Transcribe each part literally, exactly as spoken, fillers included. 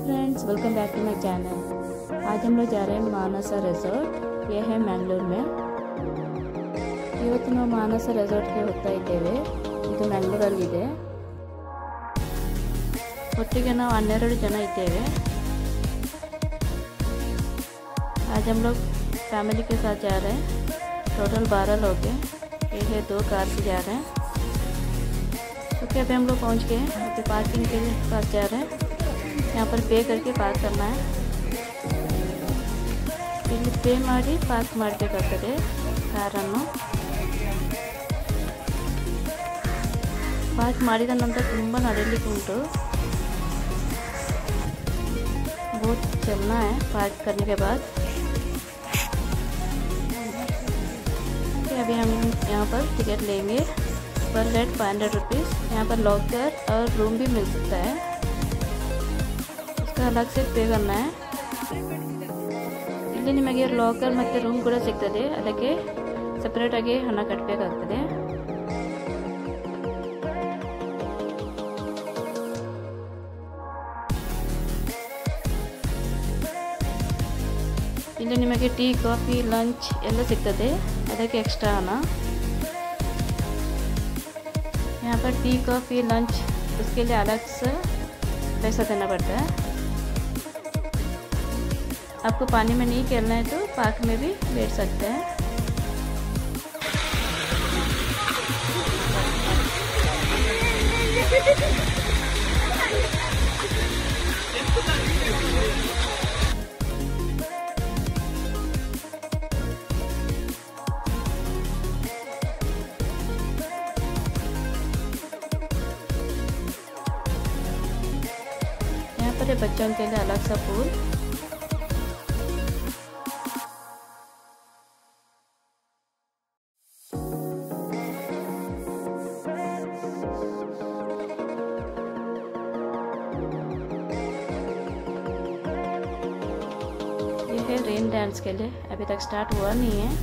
Friends, welcome back to my channel. आज हम लोग जा रहे हैं मानसा रिजॉर्ट। ये है मैंगलोर में। ಇವತ್ತು ನಾವು ಮಾನಸ ರೆಸಾರ್ಟ್ಗೆ ಹೋಗ್ತಾ ಇದ್ದೇವೆ। ಇದು ಮ್ಯಾಂಗ್ಳೂರಲ್ಲಿದೆ। ಒಟ್ಟಿಗೆ ನಾವು ಹನ್ನೆರಡು ಜನ ಇದ್ದೇವೆ। आज हम लोग फैमिली के साथ जा रहे हैं। टोटल बारह लोग हैं। ये है दो कार से जा रहे हैं। ओके, अभी हम लोग पहुंच गए हैं। अभी पार्किंग के पास जा रहे हैं। यहाँ पर पे करके पार्क करना है। ಇಲ್ಲಿ ಪೇ ಮಾಡಿ ಪಾರ್ಕ್ ಮಾಡಬೇಕಾಗ್ತದೆ ಕಾರನ್ನು। पार्क ಮಾಡಿದ ನಂತರ ತುಂಬ ನಡೆಯಲಿಕ್ಕೆ ಉಂಟು। बहुत चलना है पार्क करने के बाद। अभी हम यहाँ पर टिकट लेंगे। पर हेड फाइव हंड्रेड रुपीज़। यहाँ पर लॉकर और रूम भी मिल सकता है। इसका अलग से पे करना है। ಇಲ್ಲಿ ನಿಮಗೆ ಲಾಕರ್ ಮತ್ತು ರೂಮ್ ಕೂಡ ಸಿಗ್ತದೆ। ಅದಕ್ಕೆ ಸೆಪರೇಟ್ ಆಗಿ ಹಣ ಕಟ್ಟಬೇಕಾಗ್ತದೆ। ಇಲ್ಲಿ ನಿಮಗೆ ಟೀ, ಕಾಫी, लंच ಎಲ್ಲ ಸಿಗ್ತದೆ। ಅದಕ್ಕೆ एक्स्ट्रा ಹಣ। यहाँ पर टी, कॉफ़ी, लंच उसके लिए अलग से पैसा देना पड़ता है। आपको पानी में नहीं खेलना है तो पार्क में भी बैठ सकते हैं। यहाँ पर बच्चों के लिए अलग सा पूल। ये है रेन डांस के लिए। अभी तक स्टार्ट हुआ नहीं है।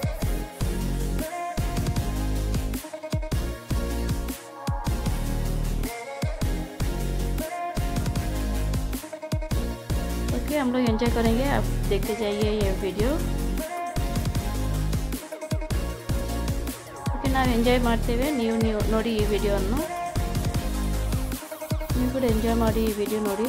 ओके, हम लोग एंजॉय करेंगे। आप देखते जाइए ये वीडियो। ओके, ನಾವು ಎಂಜಾಯ್ ಮಾಡ್ತೇವೆ। ನೀವು ನೀವು ನೋಡಿ ಈ ವಿಡಿಯೋವನ್ನು। ನೀವು ಕೂಡ ಎಂಜಾಯ್ ಮಾಡಿ ಈ ವಿಡಿಯೋ ನೋಡಿ।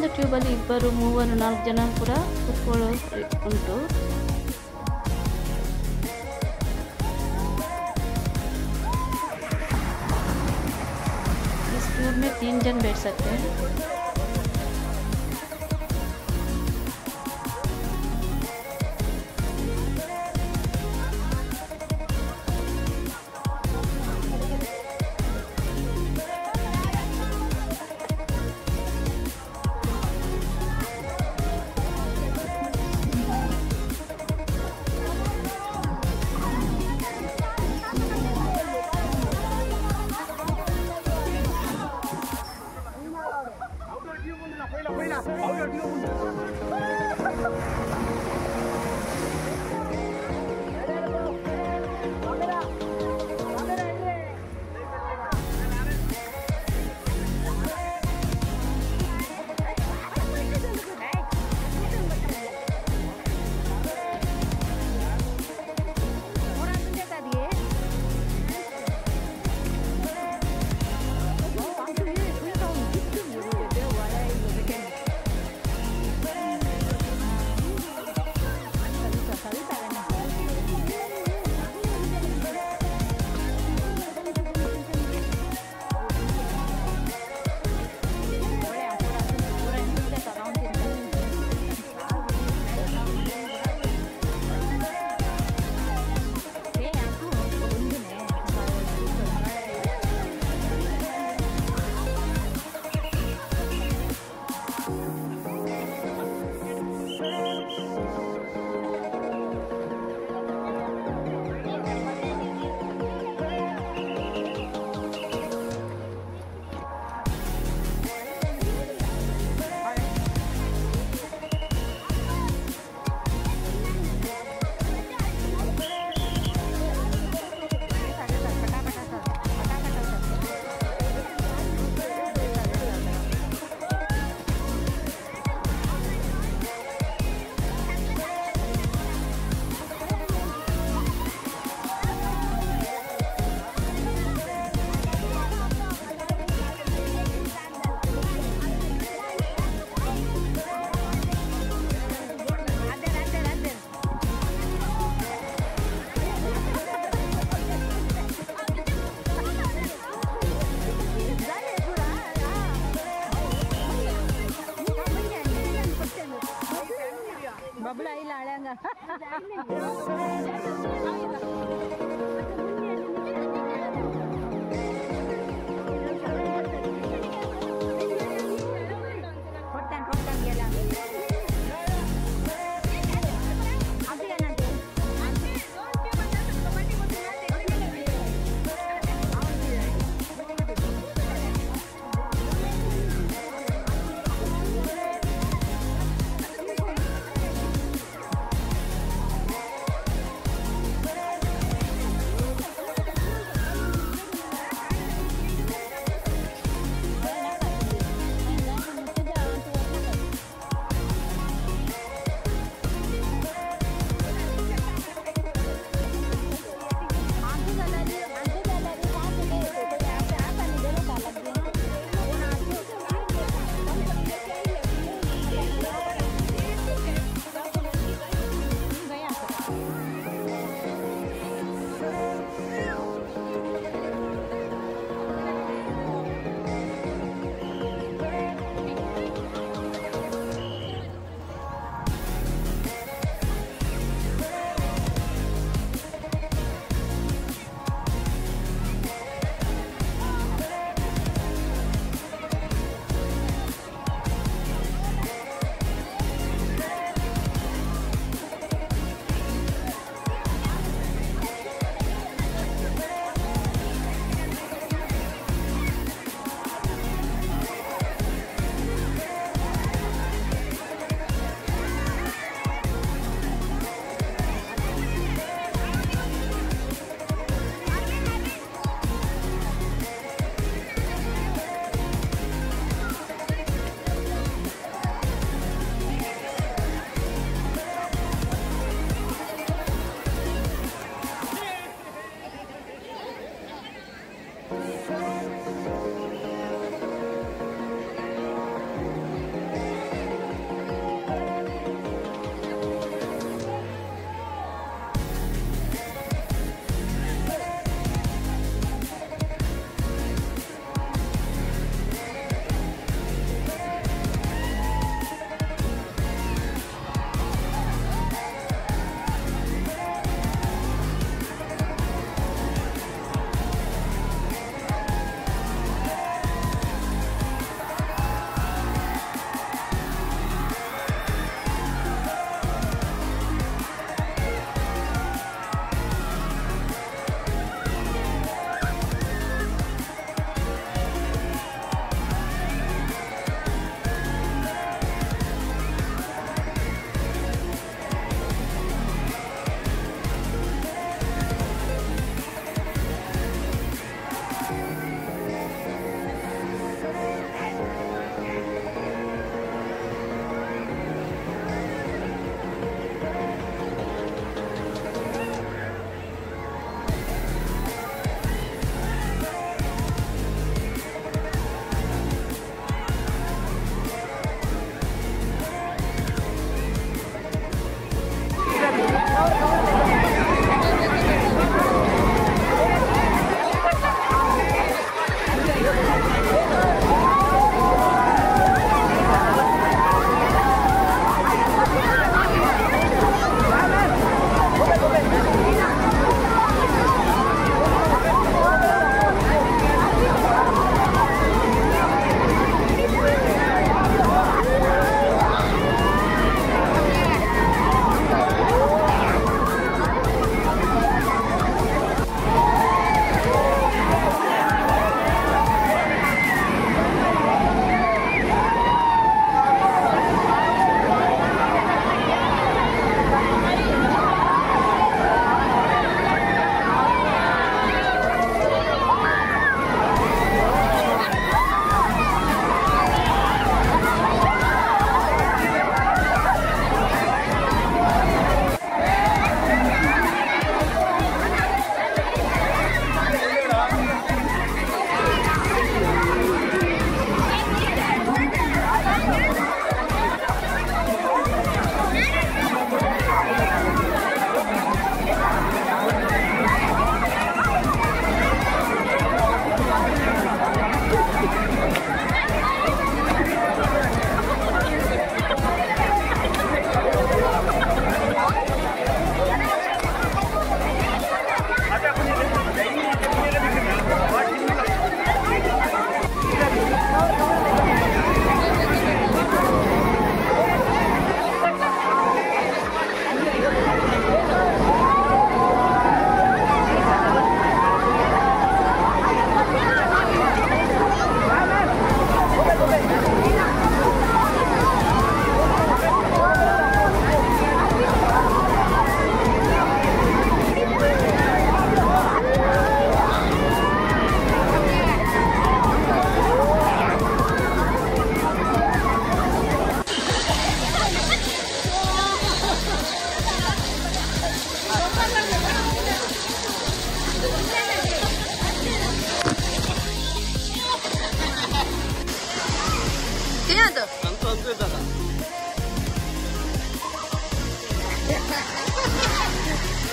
ಒಂದು ಟ್ಯೂಬಲ್ಲಿ ಇಬ್ಬರು ಮೂವರು ನಾಲ್ಕು ಜನ ಕೂಡ ಕೂತ್ಕೊಳ್ಳೋ ಉಂಟು. इस ट्यूब में तीन जन बैठ सकते हैं.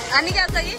Ani क्या चाहिए?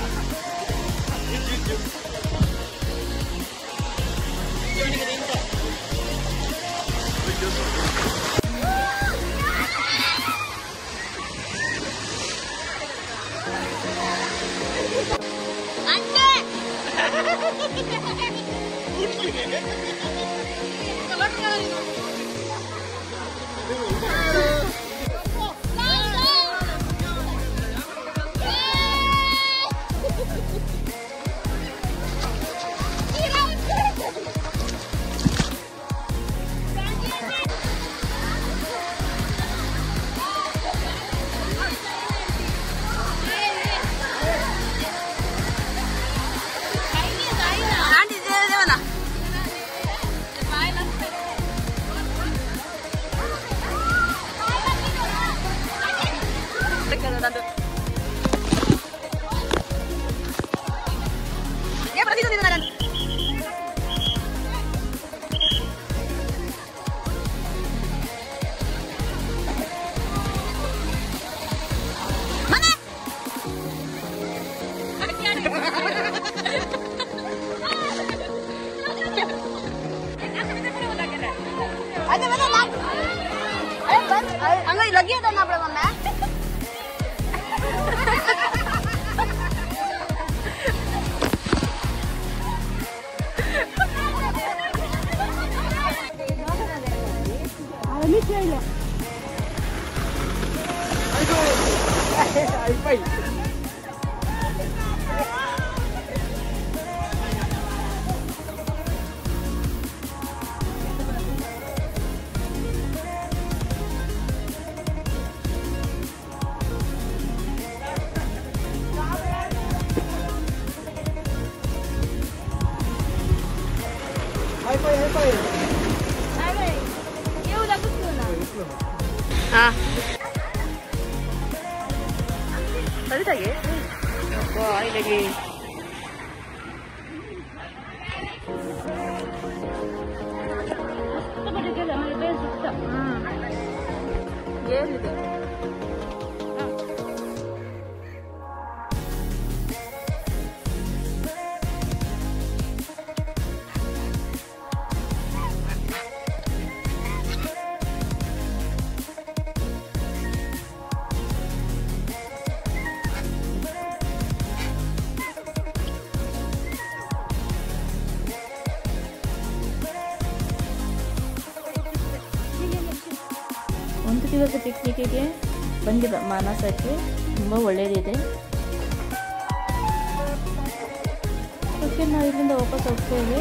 Ya berarti itu di mana? Mana? Ada mana nak? Ayo bang, anggai lagi ada nak berapa nak? Hai-Fi, Hai-Fi. Hai, dia udah kesana. Ah. Tadi lagi? Wah, ini lagi. Coba dia jalan, dia pengen suka. Hmm. Dia gitu. ಒಂದು ದಿವಸ ಪಿಕ್ನಿಕ್ಗೆ ಬಂದಿದ್ದ ಮಾನಸಕ್ಕೆ ತುಂಬ ಒಳ್ಳೆಯದಿದೆ. Okay, ನಾವು ಇಲ್ಲಿಂದ ವಾಪಸ್ ಹೋಗ್ತೇವೆ.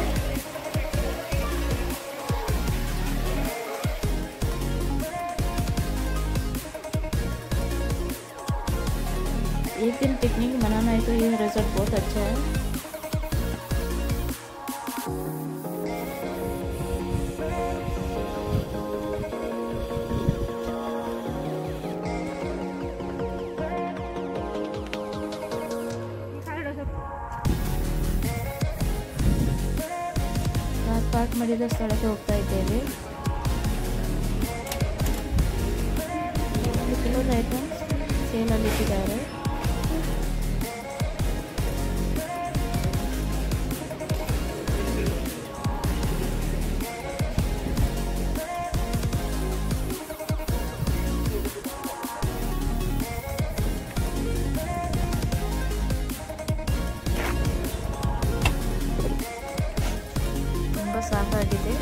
एक दिन पिकनिक मनाना है तो ये रिजॉर्ट बहुत अच्छा है. ಪಾರ್ಕ್ ಮಾಡಿದ ಸ್ಥಳಕ್ಕೆ ಹೋಗ್ತಾ ಇದ್ದೇವೆ. ಕೆಲವು ಐಟಮ್ಸ್ ಸೇಲಲ್ಲಿ ಇಟ್ಟಿದ್ದಾರೆ. ಸಾಕಾಗಿದೆ.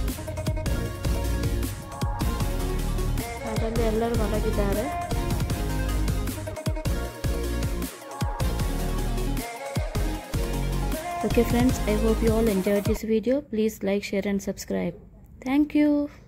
ಅದರಲ್ಲಿ ಎಲ್ಲರೂ ಮಲಗಿದ್ದಾರೆ. Okay friends, I hope you all enjoyed this video. Please like, share and subscribe. Thank you.